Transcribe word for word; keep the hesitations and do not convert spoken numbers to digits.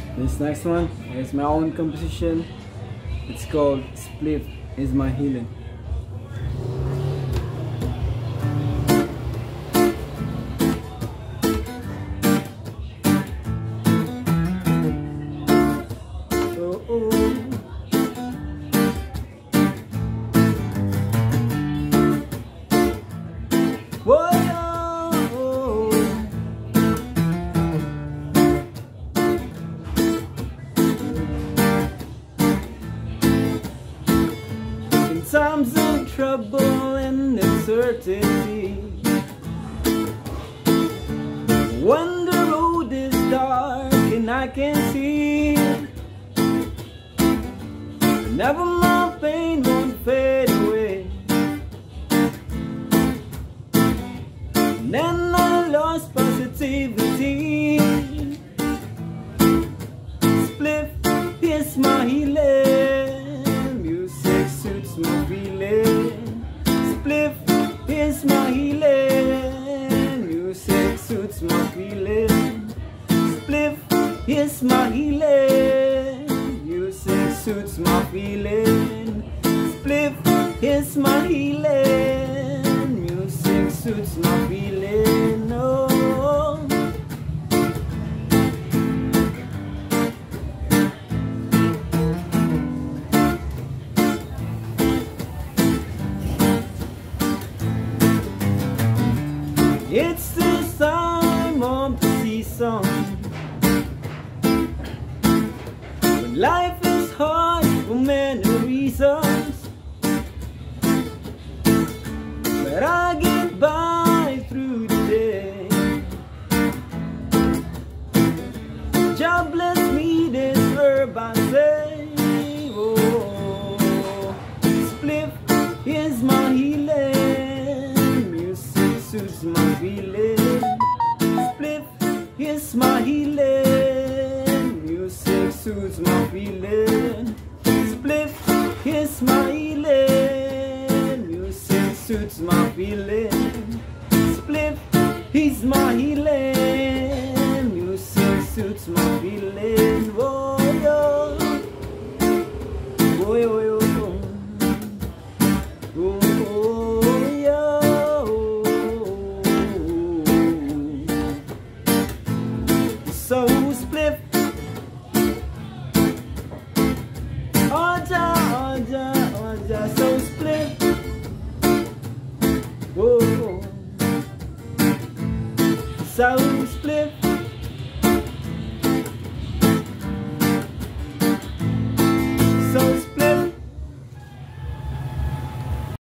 This next one is my own composition. It's called Spliff Is My Healing. Oh, oh. Whoa. Times of trouble and uncertainty, when the road is dark and I can't see, never my pain won't fade away. And then I lost positivity. Spliff is my healing, music suits my feeling. Spliff is my healing, music suits my feeling. Spliff is my healing, music suits my feeling. Spliff is my healing, music suits my feeling. Oh. It's the time of the season when life is hard for many reasons, but I get by through the day. God bless me this herb I say. Oh, spliff is my healing, music suits my feeling. Spliff is my healing, music suits my feeling. Spliff is my healing, music suits my feeling. Spliff is my healing, music suits my feeling. Oh, yo. Oh, yo, yo, yo. Oh, oh, yo. So spliff, Aja, Aja, Aja, so spliff. Whoa, so